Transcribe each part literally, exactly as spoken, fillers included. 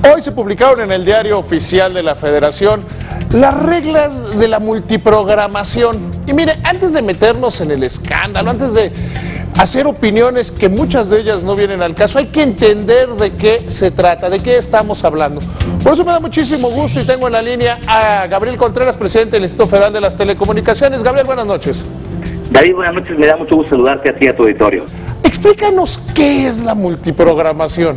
Hoy se publicaron en el Diario Oficial de la Federación las reglas de la multiprogramación. Y mire, antes de meternos en el escándalo, antes de hacer opiniones que muchas de ellas no vienen al caso, hay que entender de qué se trata, de qué estamos hablando. Por eso me da muchísimo gusto y tengo en la línea a Gabriel Contreras, presidente del Instituto Federal de las Telecomunicaciones. Gabriel, buenas noches. David, buenas noches, me da mucho gusto saludarte a ti y a tu auditorio. Explícanos qué es la multiprogramación.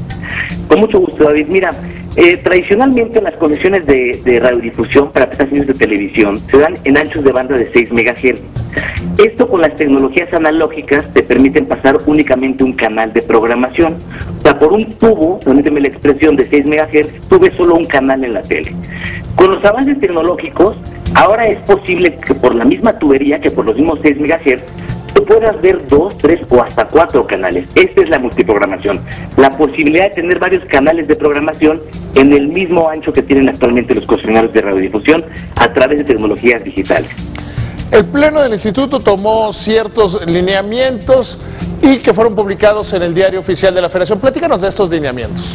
Con mucho gusto, David. Mira, eh, tradicionalmente las concesiones de, de radiodifusión para estaciones de televisión se dan en anchos de banda de seis megahertz. Esto con las tecnologías analógicas te permiten pasar únicamente un canal de programación. O sea, por un tubo, permíteme la expresión, de seis megahertz, tuve solo un canal en la tele. Con los avances tecnológicos, ahora es posible que por la misma tubería, que por los mismos seis megahertz, tú puedas ver dos, tres o hasta cuatro canales. Esta es la multiprogramación, la posibilidad de tener varios canales de programación en el mismo ancho que tienen actualmente los concesionarios de radiodifusión a través de tecnologías digitales. El Pleno del Instituto tomó ciertos lineamientos y que fueron publicados en el Diario Oficial de la Federación. Platícanos de estos lineamientos.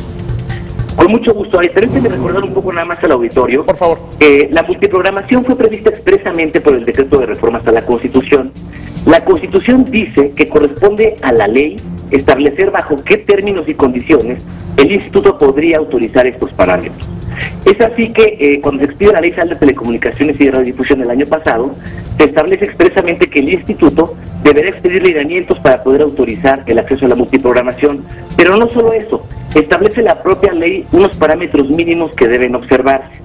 Con mucho gusto. Permíteme recordar un poco nada más al auditorio. Por favor. Eh, la multiprogramación fue prevista expresamente por el Decreto de Reformas a la Constitución. La Constitución dice que corresponde a la ley establecer bajo qué términos y condiciones el Instituto podría autorizar estos parámetros. Es así que eh, cuando se expide la Ley Federal de Telecomunicaciones y de Radiodifusión el año pasado, se establece expresamente que el Instituto deberá expedir lineamientos para poder autorizar el acceso a la multiprogramación. Pero no solo eso, establece la propia ley unos parámetros mínimos que deben observarse.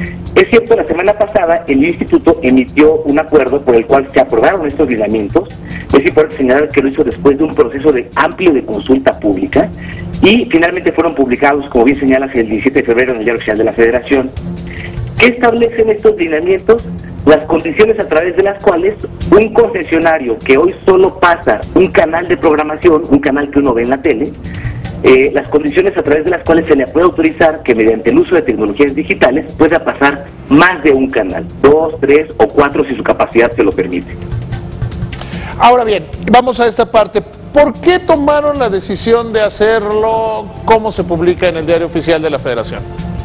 Es cierto, la semana pasada el Instituto emitió un acuerdo por el cual se aprobaron estos lineamientos. Es importante señalar que lo hizo después de un proceso de amplio de consulta pública y finalmente fueron publicados, como bien señalas, el diecisiete de febrero en el Diario Oficial de la Federación. ¿Qué establecen estos lineamientos? Las condiciones a través de las cuales un concesionario que hoy solo pasa un canal de programación, un canal que uno ve en la tele, Eh, las condiciones a través de las cuales se le puede autorizar que mediante el uso de tecnologías digitales pueda pasar más de un canal, dos, tres o cuatro si su capacidad se lo permite. Ahora bien, vamos a esta parte. ¿Por qué tomaron la decisión de hacerlo como se publica en el Diario Oficial de la Federación?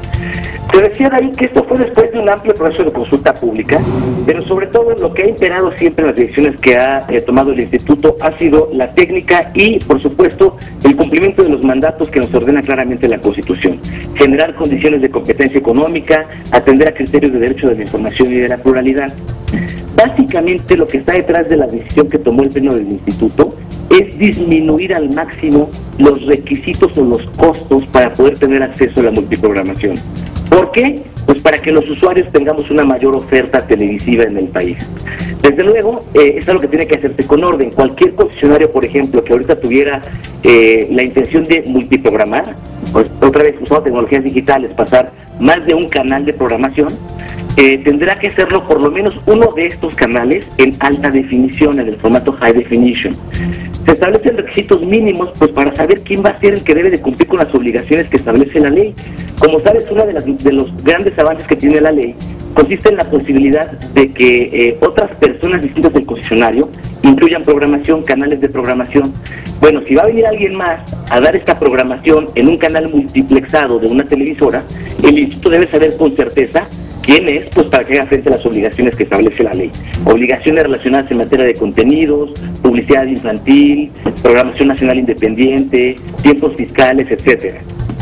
Se decía ahí que esto fue después de un amplio proceso de consulta pública, pero sobre todo lo que ha imperado siempre en las decisiones que ha eh, tomado el Instituto ha sido la técnica y, por supuesto, el cumplimiento de los mandatos que nos ordena claramente la Constitución. Generar condiciones de competencia económica, atender a criterios de derecho de la información y de la pluralidad. Básicamente lo que está detrás de la decisión que tomó el Pleno del Instituto es disminuir al máximo los requisitos o los costos para poder tener acceso a la multiprogramación. ¿Por qué? Pues para que los usuarios tengamos una mayor oferta televisiva en el país. Desde luego, eh, es algo que tiene que hacerse con orden. Cualquier concesionario, por ejemplo, que ahorita tuviera eh, la intención de multiprogramar, pues otra vez usando tecnologías digitales, pasar más de un canal de programación, eh, tendrá que hacerlo por lo menos uno de estos canales en alta definición, en el formato High Definition. Se establecen requisitos mínimos pues para saber quién va a ser el que debe de cumplir con las obligaciones que establece la ley. Como sabes, uno de, las, de los grandes avances que tiene la ley consiste en la posibilidad de que eh, otras personas distintas del concesionario incluyan programación, canales de programación. Bueno, si va a venir alguien más a dar esta programación en un canal multiplexado de una televisora, el instituto debe saber con certeza quién es, pues para que haga frente a las obligaciones que establece la ley. Obligaciones relacionadas en materia de contenidos, publicidad infantil, programación nacional independiente, tiempos fiscales, etcétera.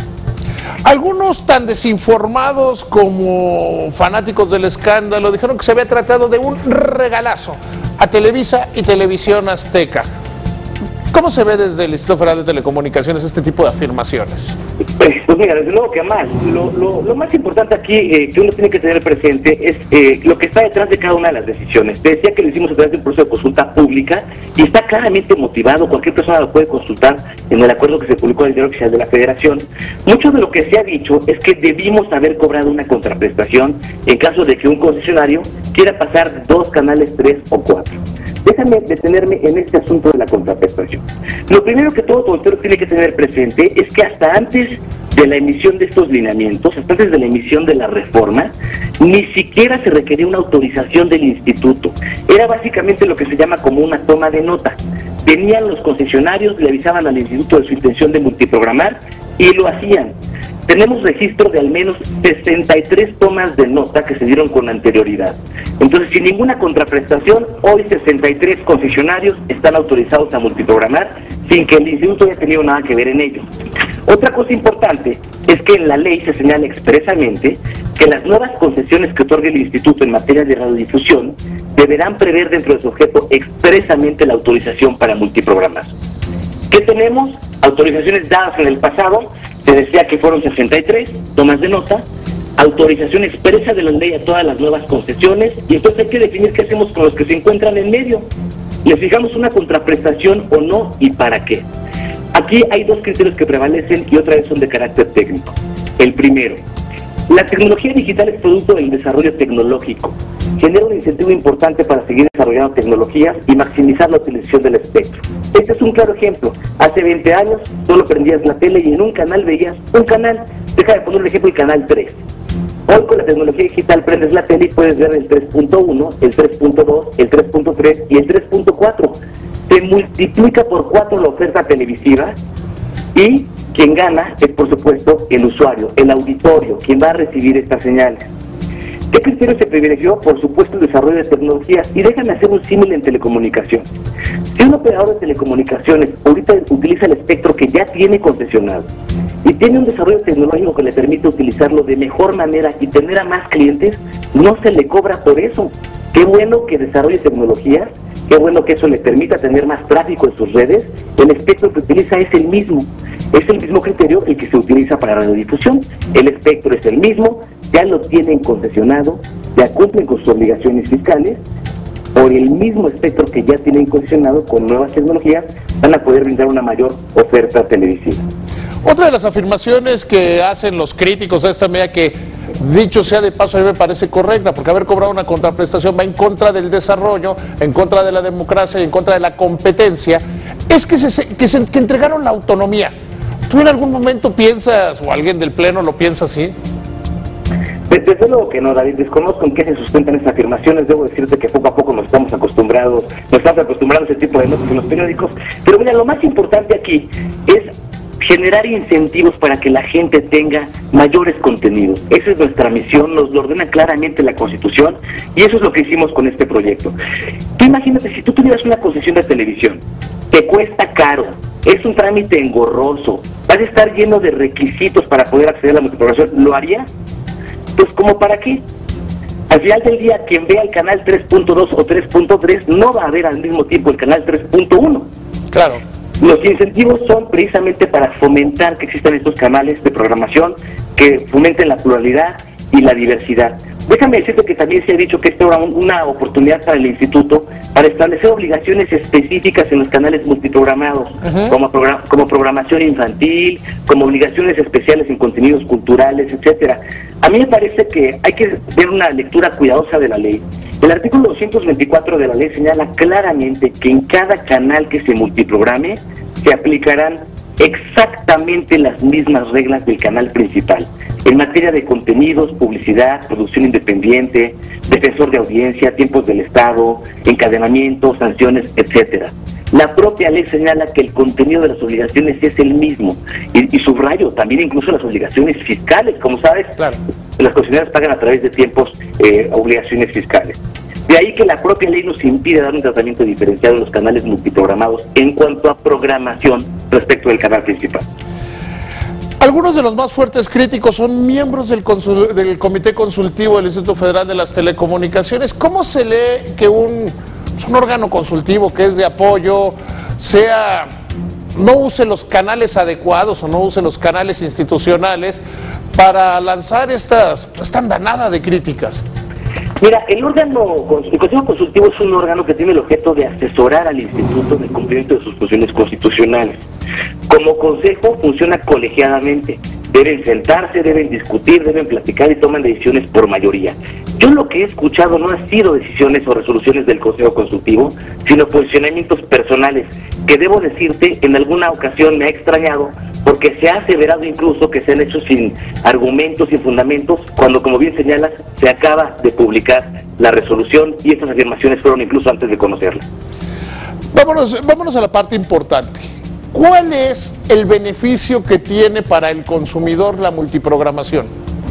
Algunos tan desinformados como fanáticos del escándalo dijeron que se había tratado de un regalazo a Televisa y Televisión Azteca. ¿Cómo se ve desde el Instituto Federal de Telecomunicaciones este tipo de afirmaciones? Pues, pues mira, desde luego que más. Lo, lo, lo más importante aquí eh, que uno tiene que tener presente es eh, lo que está detrás de cada una de las decisiones. Te decía que lo hicimos a través de un proceso de consulta pública y está claramente motivado. Cualquier persona lo puede consultar en el acuerdo que se publicó en el Diario Oficial de la Federación. Mucho de lo que se ha dicho es que debimos haber cobrado una contraprestación en caso de que un concesionario quiera pasar dos canales, tres o cuatro. Déjame detenerme en este asunto de la contraprestación. Lo primero que todo auditorio tiene que tener presente es que hasta antes de la emisión de estos lineamientos, hasta antes de la emisión de la reforma, ni siquiera se requería una autorización del instituto. Era básicamente lo que se llama como una toma de nota. Venían los concesionarios, le avisaban al instituto de su intención de multiprogramar y lo hacían. tenemos registro de al menos sesenta y tres tomas de nota que se dieron con anterioridad. Entonces, sin ninguna contraprestación, hoy sesenta y tres concesionarios están autorizados a multiprogramar sin que el instituto haya tenido nada que ver en ello. Otra cosa importante es que en la ley se señala expresamente que las nuevas concesiones que otorgue el instituto en materia de radiodifusión deberán prever dentro de su objeto expresamente la autorización para multiprogramar. ¿Qué tenemos? Autorizaciones dadas en el pasado, se decía que fueron sesenta y tres tomas de nota, autorización expresa de la ley a todas las nuevas concesiones, y entonces hay que definir qué hacemos con los que se encuentran en medio. ¿Les fijamos una contraprestación o no y para qué? Aquí hay dos criterios que prevalecen y otra vez son de carácter técnico. El primero, la tecnología digital es producto del desarrollo tecnológico. Genera un incentivo importante para seguir desarrollando tecnologías y maximizar la utilización del espectro. Este es un claro ejemplo. Hace veinte años solo prendías la tele y en un canal veías un canal. Deja de poner el ejemplo el canal tres. Hoy con la tecnología digital prendes la tele y puedes ver el tres punto uno, el tres punto dos, el tres punto tres y el tres punto cuatro. Se multiplica por cuatro la oferta televisiva y quien gana es, por supuesto, el usuario, el auditorio, quien va a recibir estas señales. ¿Qué criterio se privilegió? Por supuesto, el desarrollo de tecnologías. Y déjame hacer un símil en telecomunicación. Si un operador de telecomunicaciones ahorita utiliza el espectro que ya tiene concesionado y tiene un desarrollo tecnológico que le permite utilizarlo de mejor manera y tener a más clientes, no se le cobra por eso. Qué bueno que desarrolle tecnologías, qué bueno que eso le permita tener más tráfico en sus redes. El espectro que utiliza es el mismo. Es el mismo criterio el que se utiliza para radiodifusión. El espectro es el mismo, ya lo tienen concesionado, ya cumplen con sus obligaciones fiscales. Por el mismo espectro que ya tienen concesionado, con nuevas tecnologías, van a poder brindar una mayor oferta televisiva. Otra de las afirmaciones que hacen los críticos a esta medida, que dicho sea de paso a mí me parece correcta, porque haber cobrado una contraprestación va en contra del desarrollo, en contra de la democracia y en contra de la competencia, es que, se, que, se, que entregaron la autonomía. ¿Tú en algún momento piensas, o alguien del Pleno lo piensa así? Desde luego que no, David, desconozco en qué se sustentan estas afirmaciones. Debo decirte que poco a poco nos estamos acostumbrados, nos estamos acostumbrados a ese tipo de notas en los periódicos. Pero mira, lo más importante aquí es generar incentivos para que la gente tenga mayores contenidos. Esa es nuestra misión, nos lo ordena claramente la Constitución, y eso es lo que hicimos con este proyecto. Tú imagínate, si tú tuvieras una concesión de televisión, te cuesta caro, es un trámite engorroso, vas a estar lleno de requisitos para poder acceder a la multiprogramación, ¿lo harías? Pues, ¿como para qué? Al final del día, quien vea el canal tres punto dos o tres punto tres no va a ver al mismo tiempo el canal tres punto uno. Claro. Los incentivos son precisamente para fomentar que existan estos canales de programación que fomenten la pluralidad y la diversidad. Déjame decirte que también se ha dicho que esta era una oportunidad para el instituto para establecer obligaciones específicas en los canales multiprogramados, uh-huh. como, program como programación infantil, como obligaciones especiales en contenidos culturales, etcétera. A mí me parece que hay que ver una lectura cuidadosa de la ley. El artículo doscientos veinticuatro de la ley señala claramente que en cada canal que se multiprograme se aplicarán exactamente las mismas reglas del canal principal en materia de contenidos, publicidad, producción independiente, defensor de audiencia, tiempos del Estado, encadenamiento, sanciones, etcétera. La propia ley señala que el contenido de las obligaciones es el mismo, y, y subrayo también incluso las obligaciones fiscales. Como sabes, claro, las concesionarias pagan a través de tiempos eh, obligaciones fiscales. De ahí que la propia ley nos impide dar un tratamiento diferenciado en los canales multiprogramados en cuanto a programación respecto del canal principal. Algunos de los más fuertes críticos son miembros del, consul, del Comité Consultivo del Instituto Federal de las Telecomunicaciones. ¿Cómo se lee que un, un órgano consultivo que es de apoyo sea, no use los canales adecuados o no use los canales institucionales para lanzar estas, esta andanada de críticas? Mira, el órgano, el Consejo Consultivo es un órgano que tiene el objeto de asesorar al Instituto en el cumplimiento de sus funciones constitucionales. Como consejo funciona colegiadamente, deben sentarse, deben discutir, deben platicar y toman decisiones por mayoría. Yo lo que he escuchado no han sido decisiones o resoluciones del Consejo Consultivo, sino posicionamientos personales, que debo decirte, en alguna ocasión me ha extrañado, porque se ha aseverado incluso que se han hecho sin argumentos, sin fundamentos, cuando, como bien señalas, se acaba de publicar la resolución y estas afirmaciones fueron incluso antes de conocerla. Vámonos, vámonos a la parte importante. ¿cuál es el beneficio que tiene para el consumidor la multiprogramación?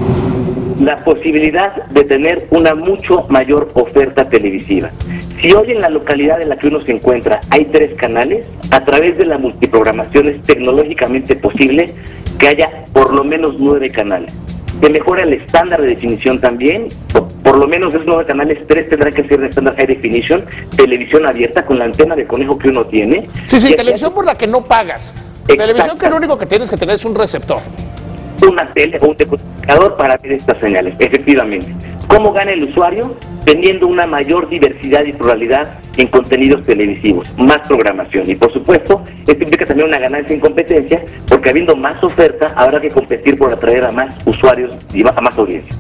La posibilidad de tener una mucho mayor oferta televisiva. Si hoy en la localidad en la que uno se encuentra hay tres canales, a través de la multiprogramación es tecnológicamente posible que haya por lo menos nueve canales. Se mejora el estándar de definición también, por, por lo menos de esos nueve canales, tres tendrán que ser de estándar high definition, televisión abierta con la antena de conejo que uno tiene. Sí, sí, televisión por la que no pagas. Televisión que lo único que tienes que tener es un receptor. Una tele o un decodificador para ver estas señales, efectivamente. ¿Cómo gana el usuario? Teniendo una mayor diversidad y pluralidad en contenidos televisivos, más programación. Y por supuesto, esto implica también una ganancia en competencia, porque habiendo más oferta, habrá que competir por atraer a más usuarios y a más audiencia.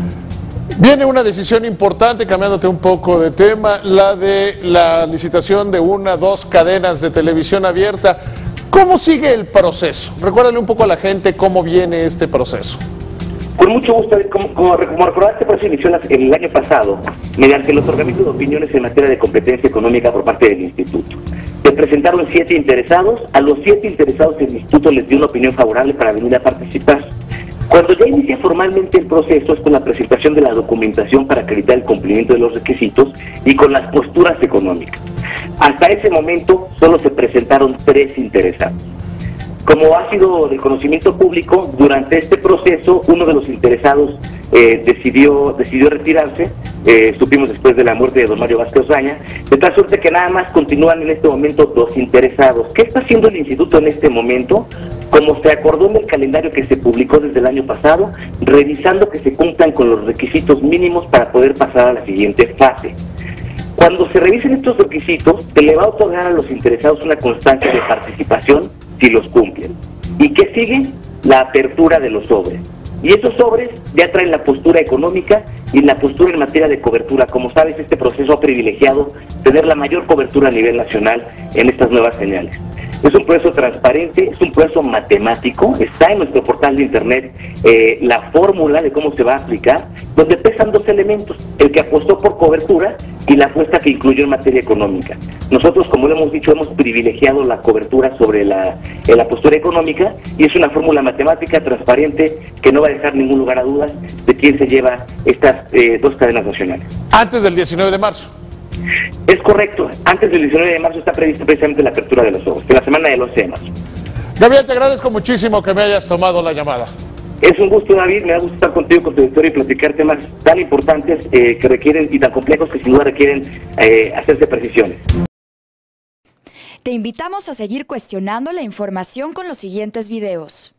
Viene una decisión importante, cambiándote un poco de tema, la de la licitación de una, dos cadenas de televisión abierta. ¿Cómo sigue el proceso? Recuérdale un poco a la gente cómo viene este proceso. Con mucho gusto, como, como, como recordaste, por eso inició el año pasado, mediante los organismos de opiniones en materia de competencia económica por parte del Instituto. Se presentaron siete interesados, a los siete interesados el Instituto les dio una opinión favorable para venir a participar. Cuando ya inicia formalmente el proceso es con la presentación de la documentación para acreditar el cumplimiento de los requisitos y con las posturas económicas. Hasta ese momento solo se presentaron tres interesados. Como ha sido de conocimiento público, durante este proceso uno de los interesados eh, decidió, decidió retirarse, eh, supimos después de la muerte de don Mario Vázquez Osaña, de tal suerte que nada más continúan en este momento dos interesados. ¿Qué está haciendo el Instituto en este momento? Como se acordó en el calendario que se publicó desde el año pasado, revisando que se cumplan con los requisitos mínimos para poder pasar a la siguiente fase. Cuando se revisen estos requisitos, se le va a otorgar a los interesados una constancia de participación si los cumplen. ¿Y qué sigue? La apertura de los sobres. Y esos sobres ya traen la postura económica y la postura en materia de cobertura. Como sabes, este proceso ha privilegiado tener la mayor cobertura a nivel nacional en estas nuevas señales. Es un proceso transparente, es un proceso matemático, está en nuestro portal de internet eh, la fórmula de cómo se va a aplicar, donde pesan dos elementos, el que apostó por cobertura y la apuesta que incluyó en materia económica. Nosotros, como lo hemos dicho, hemos privilegiado la cobertura sobre la, eh, la postura económica y es una fórmula matemática transparente que no va a dejar ningún lugar a dudas de quién se lleva estas eh, dos cadenas nacionales. Antes del diecinueve de marzo. Es correcto, antes del diecinueve de marzo está prevista precisamente la apertura de los ojos, de la semana del once de marzo. Gabriel, te agradezco muchísimo que me hayas tomado la llamada. Es un gusto, David, me da gusto estar contigo, con tu historia y platicar temas tan importantes eh, que requieren y tan complejos que sin duda requieren eh, hacerse precisiones. Te invitamos a seguir cuestionando la información con los siguientes videos.